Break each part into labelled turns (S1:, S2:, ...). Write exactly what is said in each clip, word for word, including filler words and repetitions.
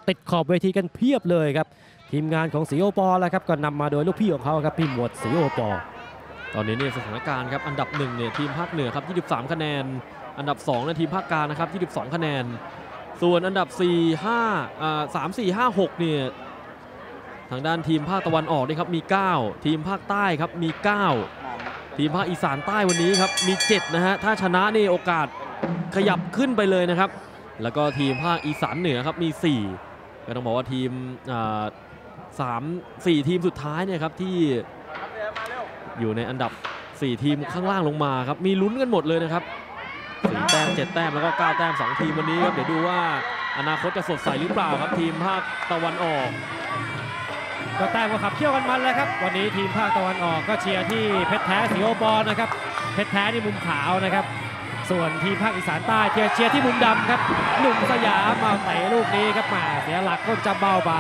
S1: ติดขอบเวทีกันเพียบเลยครับทีมงานของสีโอปอแล้วครับก็นำมาโดยลูกพี่ของเขาครับพี่หมวดสีโอปอ
S2: ตอนนี้เนี่ยสถานการณ์ครับอันดับหนึ่งเนี่ยทีมภาคเหนือครับยี่สิบสามคะแนนอันดับสองเนี่ยทีมภาคกลางนะครับยี่สิบสองคะแนนส่วนอันดับสี่ ห้าอ่าสาม สี่ ห้า หกเนี่ยทางด้านทีมภาคตะวันออกนี่ครับมีเก้าทีมภาคใต้ครับมีเก้าทีมภาคอีสานใต้วันนี้ครับมีเจ็ดนะฮะถ้าชนะนี่โอกาสขยับขึ้นไปเลยนะครับแล้วก็ทีมภาคอีสานเหนือครับมีสี่ก็ต้องบอกว่าทีมสาม สี่ทีมสุดท้ายเนี่ยครับที่อยู่ในอันดับสี่ทีมข้างล่างลงมาครับมีลุ้นกันหมดเลยนะครับสี่แต้มเจ็ดแต้มแล้วก็เก้าแต้มสองทีมวันนี้ครับเดี๋ยวดูว่าอนาคตจะสดใสหรือเปล่าครับทีมภาคตะวันออก
S1: ก็แต้มก็ขับเคี่ยวกันมันเลยครับวันนี้ทีมภาคตะวันออกก็เชียร์ที่เพชรแท้สีโอปอนะครับเพชรแท้ที่มุมขาวนะครับส่วนทีมภาคอีสานใต้เชียร์เชียร์ที่มุมดำครับหนุ่มสยามมาเตะลูกนี้ครับมาเสียหลักก็จะเบาไป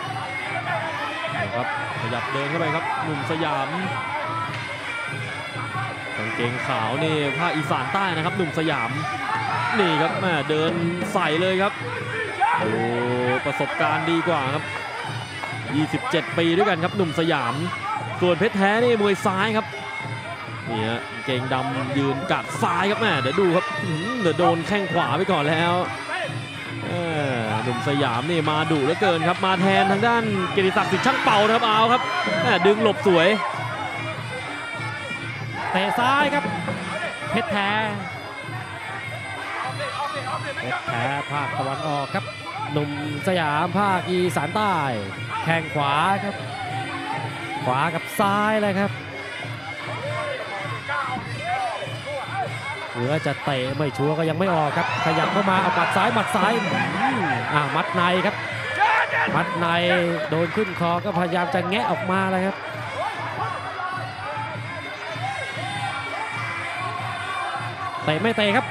S2: ครับขยับเดินเข้าไปครับหนุ่มสยามกางเกงขาวนี่ภาคอีสานใต้นะครับหนุ่มสยามนี่ครับแม่เดินใส่เลยครับโอ้ประสบการณ์ดีกว่าครับยี่สิบเจ็ดปีด้วยกันครับหนุ่มสยามส่วนเพชรแท้นี่มวยซ้ายครับนี่ฮะเกงดำยืนกัดซ้ายครับแม่เดี๋ยวดูครับเดี๋ยวโดนแข้งขวาไปก่อนแล้วหนุ่มสยามนี่มาดุเหลือเกินครับมาแทนทางด้านเกียรติศักดิ์สิทธิ์ช่างเป่านะครับเอาครับดึงหลบสวย
S1: เตะซ้ายครับเพชรแท้เพชรแท้ภาคตะวันออกครับหนุ่มสยามภาคอีสานใต้แข้งขวาครับขวากับซ้ายเลยครับหรือจะเตะไม่ชัวร์ก็ยังไม่ออกครับขยับเข้ามาเอาหมัดซ้ายหมัดซ้ายอ่ามัดในครับมัดในโดนขึ้นคอก็พยายามจะแงะออกมาเลยครับเตะไม่เตะครับ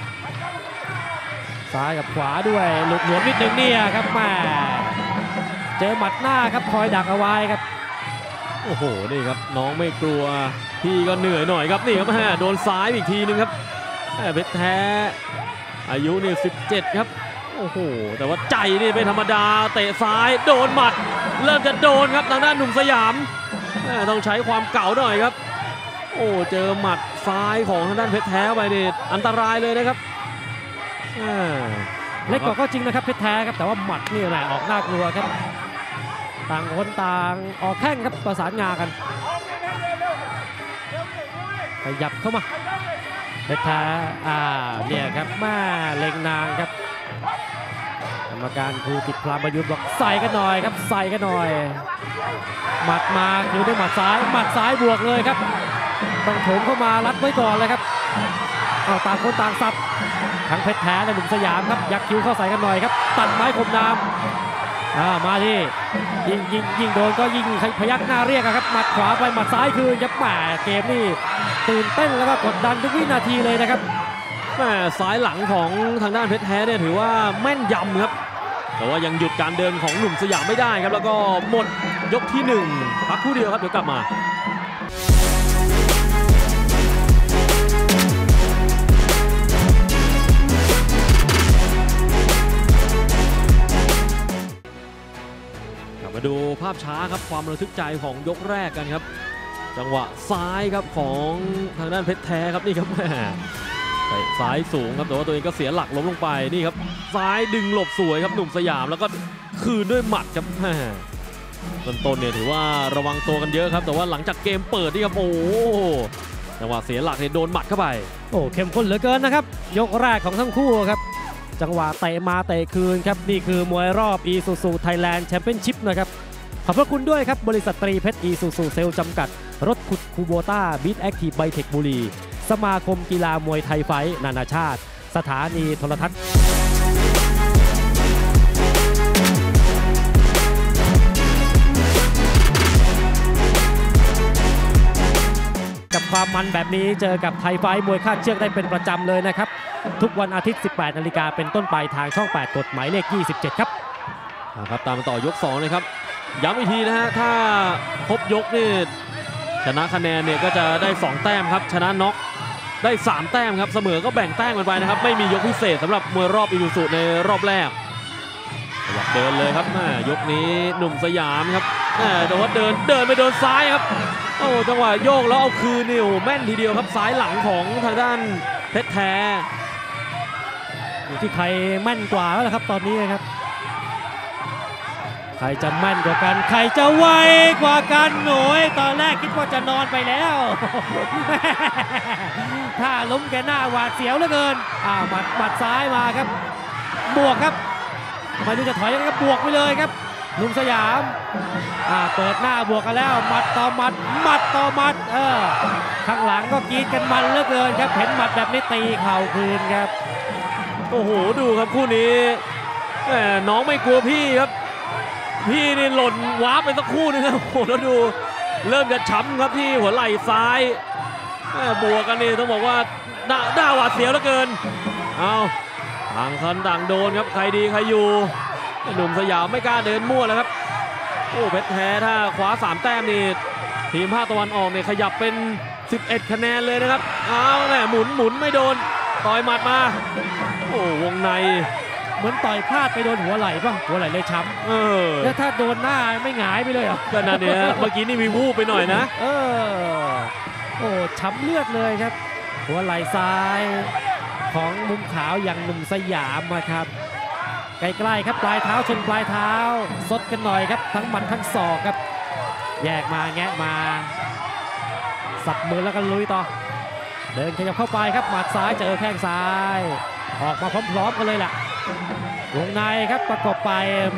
S1: ซ้ายกับขวาด้วยหลุดหลวมนิดนึงเนี่ยครับแม่เจอหมัดหน้าครับคอยดักเอาไว้ครับ
S2: โอ้โหนี่ครับน้องไม่กลัวพี่ก็เหนื่อยหน่อยครับนี่ครับแม่โดนซ้ายอีกทีนึงครับเพชรแท้อายุนี่สิบเจ็ดครับโอ้โหแต่ว่าใจนี่ไม่ธรรมดาเตะซ้ายโดนหมัดเริ่มจะโดนครับทางด้านหนุ่มสยามต้องใช้ความเก่าหน่อยครับโอ้เจอหมัดซ้ายของทางด้านเพชรแท้ไปนี่อันตรายเลยนะครับ
S1: เล็กกว่าก็จริงนะครับเพชรแท้ครับแต่ว่าหมัดนี่แหละออกน่ากลัวครับต่างคนต่างออกแข้งครับประสานงากันขยับเข้ามาเพชรแท้อ่าเนี่ยครับแม่เล็งนางครับกรรมการครูกิตพรามประยุทธ์บอกใส่กันหน่อยครับใส่กันหน่อยหมัดมาคือด้วยหมัดซ้ายหมัดซ้ายบวกเลยครับต้องโถมเข้ามารัดไว้ก่อนเลยครับเอาต่างคนต่างซับทั้งเพชรแท้และหนุ่มสยามครับยักคิ้วเข้าใส่กันหน่อยครับตัดไม้คมน้ำอ่ามาที่ยิงยิงยิงโดนก็ยิงพยักหน้าเรียกครับหมัดขวาไปหมัดซ้ายคืนครับแหมเกมนี่ตื่นเต้นแล้วก็กดดันทุกวินาทีเลยนะครับ
S2: แหมซ้ายหลังของทางด้านเพชรแท้เนี่ยถือว่าแม่นยำครับแต่ว่ายังหยุดการเดินของหนุ่มสยามไม่ได้ครับแล้วก็หมดยกที่หนึ่งพักคู่เดียวครับเดี๋ยวกลับมากลับมาดูภาพช้าครับความระทึกใจของยกแรกกันครับจังหวะซ้ายครับของทางด้านเพชรแท้ครับนี่ครับแม่เตะซ้ายสูงครับแต่ว่าตัวเองก็เสียหลักล้มลงไปนี่ครับซ้ายดึงหลบสวยครับหนุ่มสยามแล้วก็คืนด้วยหมัดครับแม่ต้นๆเนี่ยถือว่าระวังตัวกันเยอะครับแต่ว่าหลังจากเกมเปิดนี่ครับโอ้จังหวะเสียหลักเนี่ยโดนหมัดเข้าไป
S1: โอ้เข้มข้นเหลือเกินนะครับยกแรกของทั้งคู่ครับจังหวะเตะมาเตะคืนครับนี่คือมวยรอบ Isuzu Thailand Championship นะครับขอบพระคุณด้วยครับบริษัทตรีเพชร Isuzu เซลล์จำกัดรถขุดคูโบต้าบีทแอคทีฟไบเทคบุรีสมาคมกีฬามวยไทยไฟท์นานาชาติสถานีโทรทัศน์กับความมันแบบนี้เจอกับไทยไฟท์มวยคาดเชือกได้เป็นประจำเลยนะครับทุกวันอาทิตย์ สิบแปดนาฬิกาเป็นต้นไปทางช่องแปดกฎหมายเลขยี่สิบเจ็ดครับ
S2: ครับตามต่อยกสองเลยครับย้ำอีกทีนะฮะถ้าครบยกนี่ชนะคะแนนเนี่ยก็จะได้สองแต้มครับชนะน็อกได้สามแต้มครับเสมอก็แบ่งแต้มกันไปนะครับไม่มียกพิเศษสำหรับมวยรอบอีซูซูในรอบแรกเดินเลยครับแม่ยกนี้หนุ่มสยามครับแม่แต่ว่าเดินเดินไปโดนซ้ายครับโอ้จังหวะโยกแล้วเอาคืนนี่โอ้แม่นทีเดียวครับซ้ายหลังของทางด้านเพชรแท้
S1: อยู่ที่ใครแม่นกว่าแล้วครับตอนนี้ครับใครจะแม่นกว่ากันใครจะไวกว่ากันหน่อยตอนแรกคิดว่าจะนอนไปแล้วถ้าล้มแกหน้าหวาดเสียวเหลือเกินอ้าวหมัดหมัดซ้ายมาครับบวกครับไม่รู้จะถอยยังไงก็บวกไปเลยครับหนุ่มสยามอ่าเปิดหน้าบวกกันแล้วหมัดต่อหมัดหมัดต่อหมัดเออข้างหลังก็กรีดกันมันเหลือเกินครับเห็นหมัดแบบนี้ตีเข่าคืนครับ
S2: โอ้โหดูครับคู่นี้แหมน้องไม่กลัวพี่ครับพี่นี่หล่นวาร์ปไปสักคู่นึงครับโอ้โหแล้วดูเริ่มจะช้ำครับที่หัวไหล่ซ้ายบวกกันนี่ต้องบอกว่าด่าด่าหวาดเสียวเหลือเกินเอาต่างคนต่างโดนครับใครดีใครอยู่หนุ่มสยามไม่กล้าเดินมั่วแล้วครับโอ้เพชรแท้ถ้าคว้าสามแต้มนี่ทีมภาคตะวันออกเนี่ยขยับเป็นสิบเอ็ดคะแนนเลยนะครับเอาแม่หมุนหมุนไม่โดนต่อยหมัดมาโอ้วงใน
S1: เหมือนต่อยพลาดไปโดนหัวไหล่ป่ะหัวไหล่เลยช้ำ
S2: เออ
S1: แล้วถ้าโดนหน้าไม่หงายไปเลยเหรอ
S2: ก็นั่นเนี่ยเมื่อกี้นี่มีวูบไปหน่อยนะ
S1: เออโอ้ช้ำเลือดเลยครับหัวไหล่ซ้ายของมุมขาวอย่างหนุ่มสยามนะครับใกล้ๆครับปลายเท้าชนปลายเท้าซดกันหน่อยครับทั้งหมัดทั้งศอกครับแยกมาแงะมาสับมือแล้วก็ลุยต่อเดินขยับเข้าไปครับหมัดซ้ายเจอแข้งซ้ายออกมาพร้อมๆกันเลยล่ะวงในครับประกบไปแหม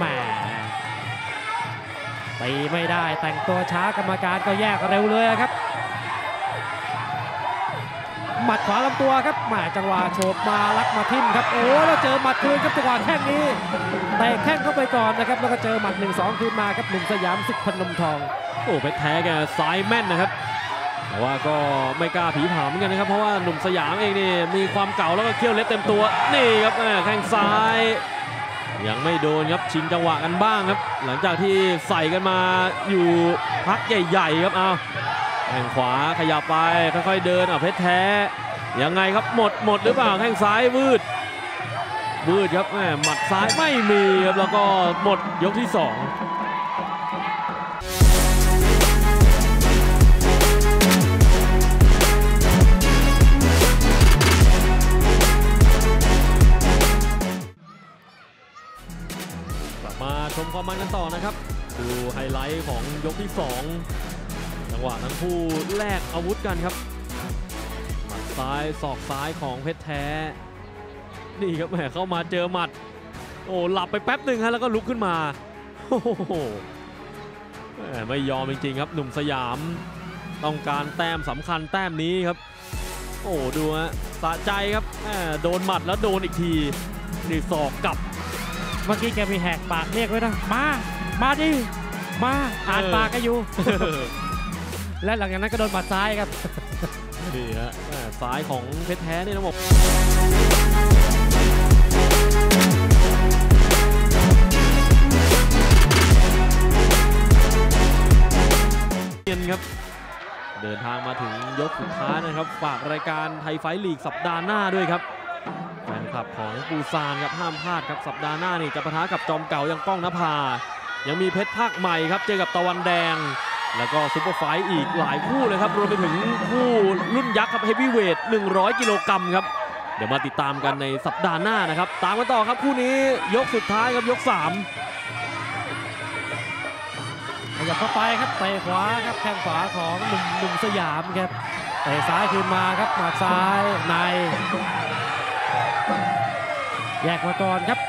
S1: ตีไม่ได้แต่งตัวช้ากรรมการก็แยกเร็วเลยครับหมัดขวาลำตัวครับแหมจังหวะโฉบมาลักมาทิ่มครับโอ้แล้วเจอหมัดคืนครับจังหวะแข้งนี้เตะแข้งเข้าไปก่อนนะครับแล้วก็เจอหมัด หนึ่งสอง คืนมาครับหนุ่มสยามสิทธิ์พนมทอง
S2: โอ้เพชรแท้แกซ้ายแม่นนะครับแต่ว่าก็ไม่กล้าผีผามเหมือนกันนะครับเพราะว่าหนุ่มสยามเองนี่มีความเก่าแล้วก็เขี้ยวเล็บเต็มตัวนี่ครับแข้งซ้ายยังไม่โดนครับชิงจังหวะกันบ้างครับหลังจากที่ใส่กันมาอยู่พักใหญ่ๆครับเอาแข้งขวาขยับไปค่อยๆเดินอ่ะเพชรแท้ยังไงครับหมดหมดหรือเปล่าแข้งซ้ายวืดวืดครับแหมหมัดซ้ายไม่มีครับแล้วก็หมดยกที่สองมาชมความมันกันต่อนะครับดูไฮไลท์ของยกที่สองจังหวะทั้งคู่แลกอาวุธกันครับหมัดซ้ายศอกซ้ายของเพชรแท้นี่ครับแหมเข้ามาเจอหมัดโอ้หลับไปแป๊บหนึ่งฮะแล้วก็ลุกขึ้นมาโอ้โหไม่ยอมจริงๆครับหนุ่มสยามต้องการแต้มสำคัญแต้มนี้ครับโอ้ดูฮะสะใจครับโดนหมัดแล้วโดนอีกทีนี่ศอกกลับ
S1: เมื่อกี้แกมีแหกปากเรียกไว้นะมามาดิมาอ่านปากกันอยู่และหลังจากนั้นก็โดนหมัดซ้ายครับ
S2: นี่ฮะซ้ายของเพชรแท้นี่นะผมเย็นครับเดินทางมาถึงยกสุดท้ายนะครับฝากรายการไทยไฟท์ลีกสัปดาห์หน้าด้วยครับแฟนคลับของปูซานครับห้ามพลาดครับสัปดาห์หน้านี่จะปะทะกับจอมเก่าอย่างก้องนภายังมีเพชรภาคใหม่ครับเจอกับตะวันแดงแล้วก็ซุปเปอร์ไฟท์อีกหลายคู่เลยครับรวมไปถึงคู่รุ่นยักษ์ครับเฮฟวีเวทหนึ่งร้อยกิโลกรัมครับเดี๋ยวมาติดตามกันในสัปดาห์หน้านะครับตามกันต่อครับคู่นี้ยกสุดท้ายครับยกสาม
S1: ขยับเข้าไปครับเตะขวาครับแข้งขวาของหนุ่มหนุ่มสยามครับเตะซ้ายคืนมาครับหมัดซ้ายในแยกมาก่อนครับ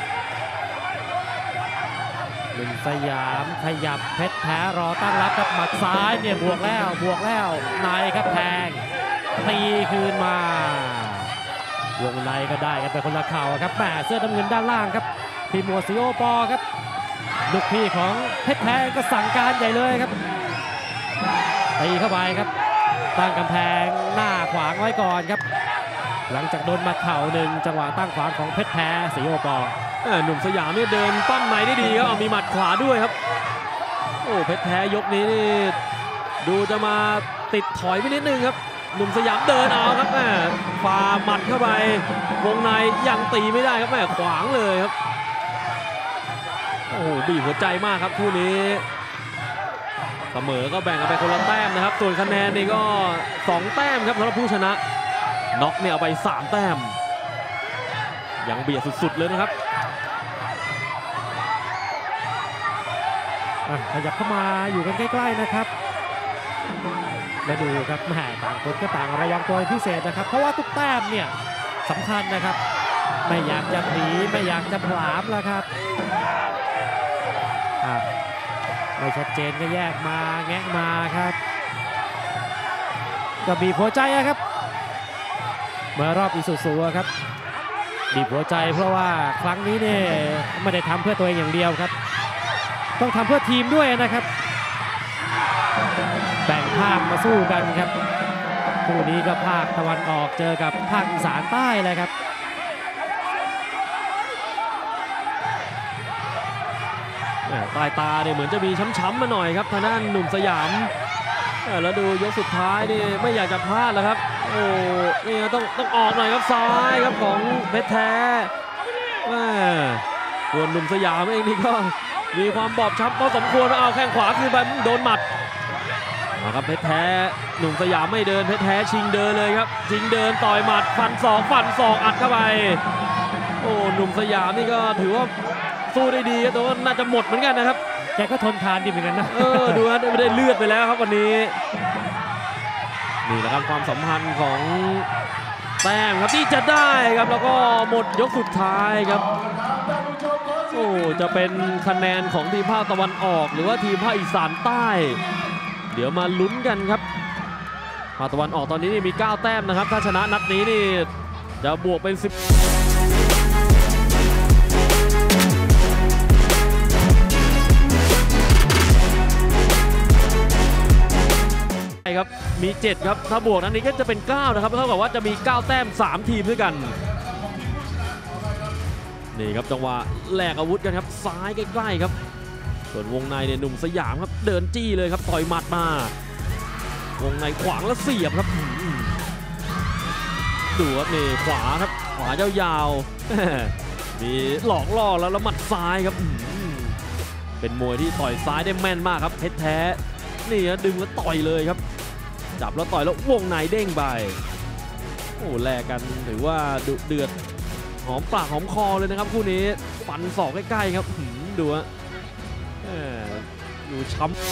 S1: หนุ่มสยามขยับเพชรแท้รอตั้งรับครับหมัดซ้ายเนี่ยบวกแล้วบวกแล้วในครับแทงตีคืนมาวงในก็ได้กันไปคนละเข่าครับแหมเสื้อน้ำเงินด้านล่างครับทีมหัวซีโอปอครับลูกพี่ของเพชรแท้ก็สั่งการใหญ่เลยครับตีเข้าไปครับตั้งกำแพงหน้าขวางไว้ก่อนครับหลังจากโดนมาเข่าหนึ่งจังหวะตั้งขวางของเพชรแท้สีโอปอ
S2: หนุ่มสยามเนี่ยเดินปั้มในได้ดีครับมีหมัดขวาด้วยครับโอ้เพชรแท้ยกนี้นี่ดูจะมาติดถอยไปนิดนึงครับหนุ่มสยามเดินเอาครับแม่ฝ่าหมัดเข้าไปวงในยังตีไม่ได้ครับแม่ขวางเลยครับโอ้โหบีบหัวใจมากครับคู่นี้เสมอก็แบ่งกันไปคนละแต้มนะครับส่วนคะแนนนี่ก็สองแต้มครับสำหรับผู้ชนะน็อกเนี่ยเอาไปสามแต้มยังเบียดสุดๆเลยนะครับ
S1: ขยับเข้ามาอยู่กันใกล้ๆนะครับและดูครับแหมต่างคนก็ต่างระวังตัวพิเศษนะครับเพราะว่าทุกแต้มเนี่ยสำคัญนะครับไม่อยากจะหนีไม่อยากจะผลามแล้วครับไม่ชัดเจนก็แยกมาแงะมาครับก็บีบหัวใจครับเมื่อรอบอีซูซูครับบีบหัวใจเพราะว่าครั้งนี้เนี่ยไม่ได้ทำเพื่อตัวเองอย่างเดียวครับต้องทำเพื่อทีมด้วยนะครับแบ่งภาคมาสู้กันครับคู่นี้ก็ภาคตะวันออกเจอกับภาคอีสานใต้เลยครับ
S2: ใต้ตาเนี่ยเหมือนจะมีช้ำๆมาหน่อยครับทางด้านหนุ่มสยามแล้วดูยกสุดท้ายนี่ไม่อยากจะพลาดแล้วครับโอ้นี่ต้องต้องออกหน่อยครับซ้ายครับของเพชรแท้ส่วนหนุ่มสยามเองนี่ก็มีความบอบช้ำพอสมควรเอาแข้งขวาคือไปโดนหมัดนะครับเพชรแท้หนุ่มสยามไม่เดินเพชรแท้ชิงเดินเลยครับชิงเดินต่อยหมัดฟันศอกฟันศอกอัดเข้าไปโอ้หนุ่มสยามนี่ก็ถือว่าสู้ได้ดีแต่ว่าน่าจะหมดเหมือนกันนะครับ
S1: แกก็ทนทานดีเหมือนกันนะ
S2: เออดูนะไม่ได้เลือดไปแล้วครับวันนี้นี่แหละครับความสัมพันธ์ของแต้มครับที่จะได้ครับแล้วก็หมดยกสุดท้ายครับโอ้จะเป็นคะแนนของทีมภาคตะวันออกหรือว่าทีมภาคอีสานใต้เดี๋ยวมาลุ้นกันครับภาคตะวันออกตอนนี้มีเก้าแต้มนะครับถ้าชนะนัดนี้นี่จะบวกเป็นสิบครับมีเจ็ดครับถ้าบวกนั้นนี้ก็จะเป็นเก้านะครับเท่ากับว่าจะมีเก้าแต้มสามทีมด้วยกันนี่ครับจังหวะแลกอาวุธกันครับซ้ายใกล้ๆครับส่วนวงในเนี่ยหนุ่มสยามครับเดินจี้เลยครับต่อยหมัดมาวงในขวางแล้วเสียบครับดูครับนี่ขวาครับขวายาวๆมีหลอกล่อแล้วแล้วหมัดซ้ายครับเป็นมวยที่ต่อยซ้ายได้แม่นมากครับเพชรแท้นี่ดึงแล้วต่อยเลยครับจับแล้วต่อยแล้ววงในเด้งไปโอ้แลกกันถือว่าดุเดือดหอมปากหอมคอเลยนะครับคู่นี้ฟันศอกใกล้ๆครับดูฮะดูช้ำ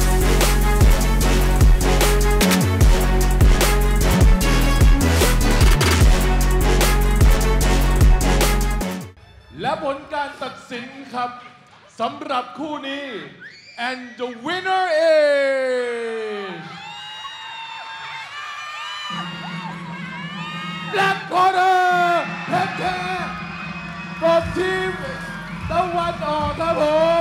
S3: และผลการตัดสินครับสำหรับคู่นี้ and the winner is Black Corner เพชรแท้from ทีมตะวันออกครับผม